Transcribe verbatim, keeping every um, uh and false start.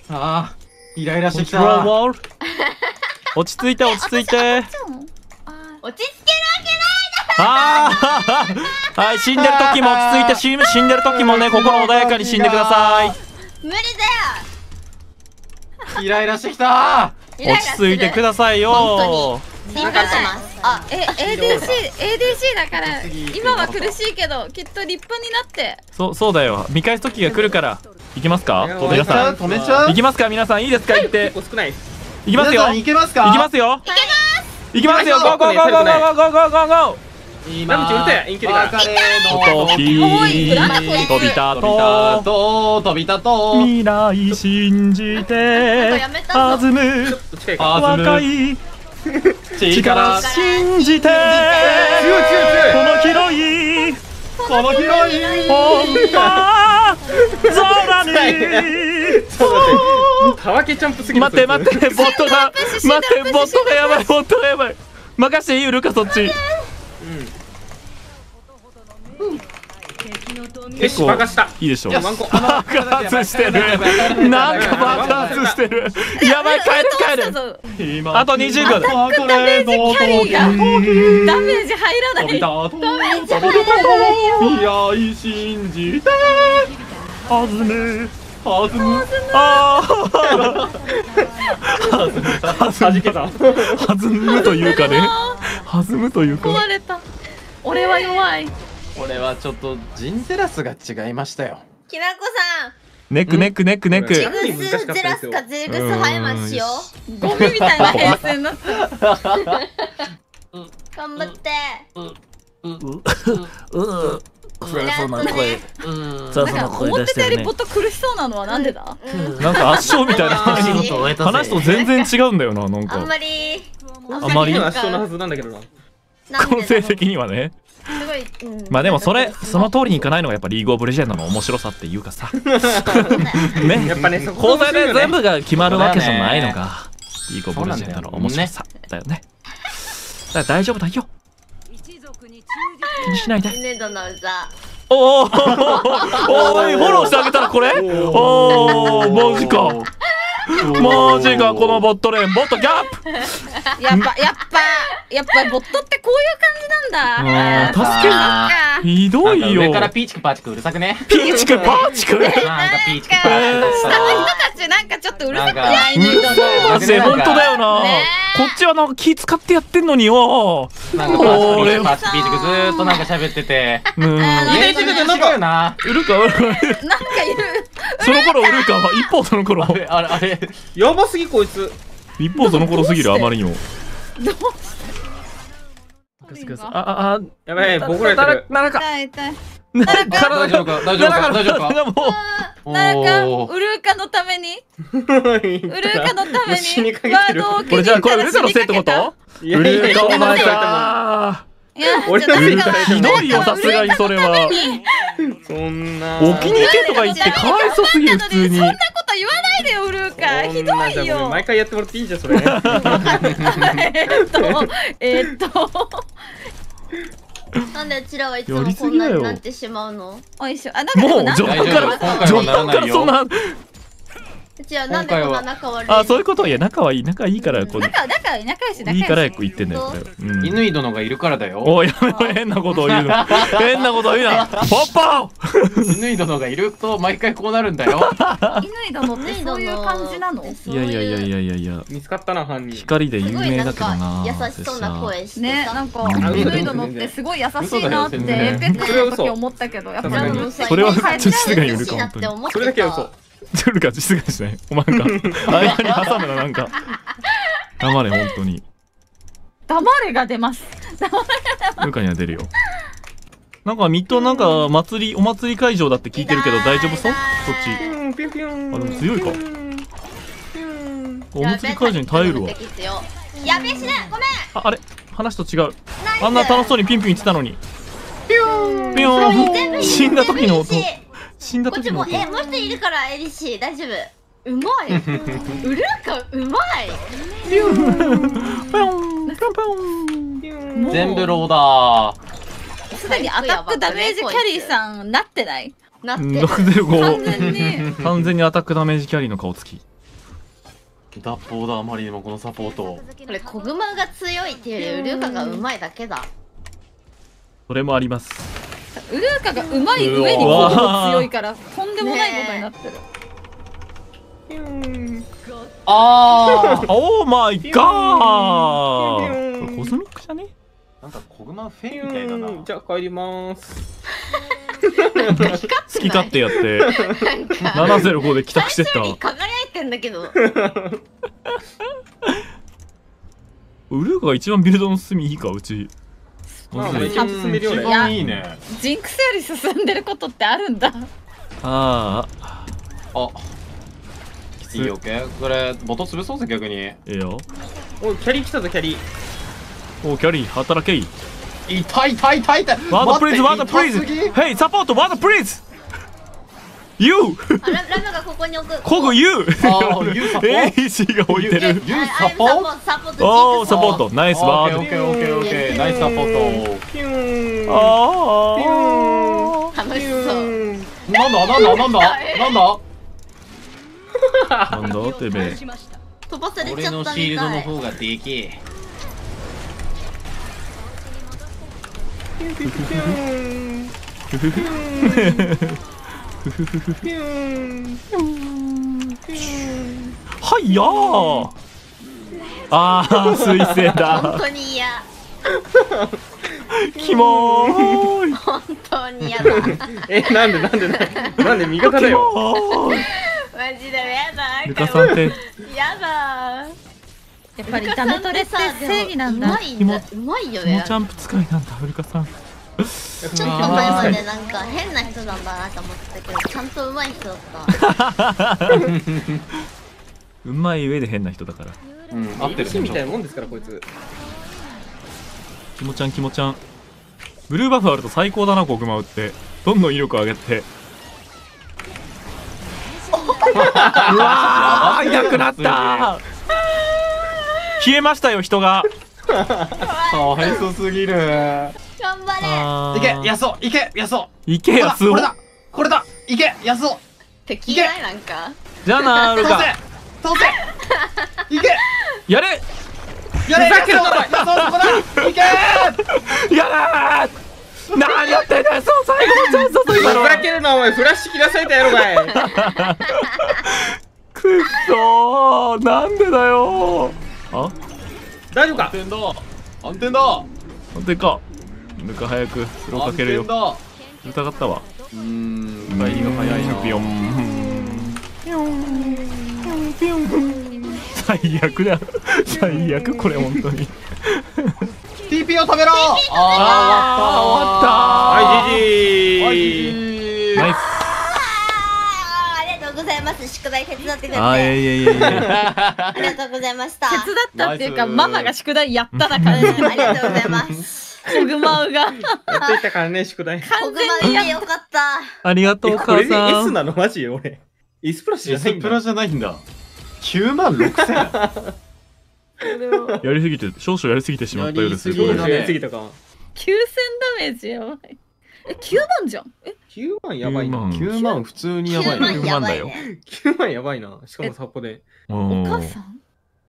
ああ、イライラしてきた。 落ち着いて落ち着いて。 落ち着けるわけないああはい、死んでる時も落ち着いて、死死んでる時もね、心穏やかに死んでください。 無理だよ。 イライラしてきた。 落ち着いてくださいよ。 本当に心配します。 あ、え、エーディーシー、エーディーシー だから今は苦しいけどきっと立派になって。 そうそうだよ。見返す時が来るから。行きますか皆さん。 止めちゃう。 行きますか皆さん。いいですか行って。 結構少ない。 行きますよ。 行けますか。 行きますよ。行きますよ。ゴーゴーゴーゴーゴーゴーゴーゴーゴーゴー。 ラムチウルトや遠距離が。 時飛びたと飛びたと未来信じて弾む若い力信じてこの広いこの広い空にたわけチャンプすぎる。 待って待ってボットが待ってボットがやばいボットがやばい。任していいルカそっち。 結構爆発した。 いいでしょ。 爆発してる。なんか爆発してる。やばい帰って帰る。あとにじゅうびょうだ。 ダメージキャリーがダメージ入らない。 ダメージ入らないよ。未来信じて弾む弾む。ああはじけた。 弾むというかね。弾むというか。 壊れた。俺は弱い。 これはちょっとジンテラスが違いましたよ。 きなこさん。 ネックネックネックネック。 ジグスゼラスかゼグスハイマンしよう。 ゴミみたいな編成になった。 頑張って。 辛そうな声。辛そうな声思ってたよ出してるね。 りもっと苦しそうなのはなんでだ。 なんか圧勝みたいな話話と全然違うんだよな。なんかあんまり。 あんまり圧勝のはずなんだけどな。 この成績にはね。 すごい。 まあでもそれその通りにいかないのがやっぱリーグオブレジェンドの面白さっていうかさ。ね。 やっぱね、そこ講座で全部が決まるわけじゃないのがリーグオブレジェンドの面白さだよね。だから大丈夫だよ。気にしないで。 ねどの座。 おおおーいフォローしてあげたらこれ。おおマジか。マジかこのボットレーンボットギャップ。 やっぱやっぱやっぱボットってこういう感じなんだ。 助けひどいよ。 上からピーチクパーチクうるさくね。 ピーチクパーチク。 なんかピーチクパーチク。 下の人たちなんかちょっとうるさくないね。 マジで本当だよな。こっちはなんか気使ってやってんのによ。 なんかパーチクパーチクピーチクずーっとなんか喋ってて。うん。家で違うな。 うるかうるか。 なんかいる。 その頃うるかは一方その頃。 あれあれ。 やばすぎこいつ。 一方その頃すぎるあまりにも。 どうあああやばい僕らやってる。 ならか。 痛い痛い。 大丈夫か大丈夫か大丈夫か。 なんかウルーカのためにウルーカのためにワードをこれじゃあこれウルーカのせいってこと？ウルーカお前さ。 俺のせいひどいよさすがにそれは。 そんな。 沖に行けとか言ってかわいそうすぎる普通に。 そんなこと言わないでよウルーカ。ひどいよ。 毎回やってもらっていいじゃんそれ。 えっとえっと。 なんでうちらはいつもこんなになってしまうの？ おいしょ。あ、なんかでもなんかもう序盤から序盤からそんな。 うちはなんでこんな仲悪い？ あ、そういうこと。いや仲はいい仲いいからこう。 仲仲仲良し仲良し。 いいから言ってんだよ。 犬井殿がいるからだよ。 おいやめろ変なことを言うな。変なことを言うな。ポッポー。 犬井殿がいると毎回こうなるんだよ。 犬井殿ってそういう感じなの？ いやいやいやいやいやいや。 見つかったな犯人。 光で有名だけどな。 優しそうな声してね、なんか犬井殿ってすごい優しいなってエーペックスの時思ったけど、やっぱりそれは実がいるか本当に。 それだけは嘘。 ルカ実がしない。お前が間に挟むななんか。黙れ本当に。 黙れが出ます。 ルカには出るよ。なんかミッドなんか祭りお祭り会場だって聞いてるけど大丈夫そう？こっち。あでも強いか。お祭り会場に耐えるわ。 やべえしねごめん。 ああれ話と違う。あんな楽しそうにピンピン言ってたのに。ピューピューン死んだ時の音。死んだ時の音。 えもう一人いるからエリシー大丈夫。うまい。ウルーカうまい。 ピューンピョンピョンピョン。 全部ローだ。 すでにアタックダメージキャリーさんなってない？ なってる。 完全に完全にアタックダメージキャリーの顔つき。 脱法だ、あまりにもこのサポート。 これコグマが強いっていうよりウルカがうまいだけだ。 それもあります。 ウルーカがうまい上にコグも強いからとんでもないことになってる。 ああオーマイガー。これコズミックじゃね？ なんかコグマフェイみたいだな。 じゃあ帰りまーす。 好き勝手やってななゼロごで帰宅してった。 輝いてんだけど。 ウルーカが一番ビルドの進みいいか、うち。 まあめっちゃ進めるよね。 一番いいね。 ジンクスより進んでることってあるんだ。 ああきついよけ。これボト潰そうぜ逆に。 ええよ。 おいキャリー来たぞキャリー。 おキャリー働けい。 痛い痛い痛い痛い。 ワードプリーズワードプリーズ。ヘイサポートワードプリーズ。ユー。 あララムがここに置く。 コグユー。 ああユーサポート。 エイジーが置いてる。 ユーサポート。 サポート。 おーサポートナイスワード。 オッケーオッケーオッケーナイスサポート。 ピューン。 ああ。 楽しそう。 なんだなんだなんだなんだ。 なんだてめえ。 飛ばされちゃったみたい。 俺のシールドの方がでけえ。 はいやー。ああ水星だ。 本当に嫌。 キモーい。 本当に嫌だ。 えなんでなんでなんでなんで味方だよ。 マジで嫌だ。 ルカさんって嫌だ。 やっぱりダメトレって正義なんだ。 うまいんだ。うまいよね。 キモジャンプ使いなんだウルカさん。 ちょっと前までなんか変な人なんだなと思ってたけど、ちゃんとうまい人だった。 うまい上で変な人だから。 うん合ってるみたいなもんですからこいつ。 キモちゃんキモちゃん。ブルーバフあると最高だなコグマウって。どんどん威力上げて。うわーいなくなった。消えましたよ人が。 かわいそすぎる。 頑張れ。 いけヤソいけヤソ。 いけやすお。 これだこれだいけヤソ。 敵いないなんか。 じゃあなウルカ。 倒せいけやれやれヤソヤソそこだいけやらー。何やってんだよ。そう最後のチャンスだぞふ今の。 ざけるなお前フラッシュ切らされたやろかい。 くっそーなんでだよ。あ大丈夫か。 安定だ安定だ安定か。ルカ早くスローかけるよ。疑ったわ。 うーん帰りが早いな。ピヨンピヨンピヨン。最悪だ最悪これ本当に。 ティーピー を食べろ。ああー終わった。 はいジジはいー。 ナイス。 ありがとうございます。宿題手伝ってくれて。 あーいやいやいやいや。 ありがとうございました。 手伝ったっていうかママが宿題やったな感じ。 ありがとうございます。 コグマウがやっといたからね宿題。 コ完グマ全にや見てよかった。 ありがとうお母えこれでさ S ん。 なのマジ俺。S プラスじゃない S んだ。 プラじゃないんだ。きゅうまんろくせん。 やりすぎて少々やりすぎてしまったようです。 やりすぎだねやりすぎたか。 きゅうせんダメージやばい。えきゅうまんじゃん。えきゅうまんやばいな。 きゅうまん普通にやばいな。 きゅうまんやばいね。 きゅうまんやばいな。しかも札幌で。 おお母ーさん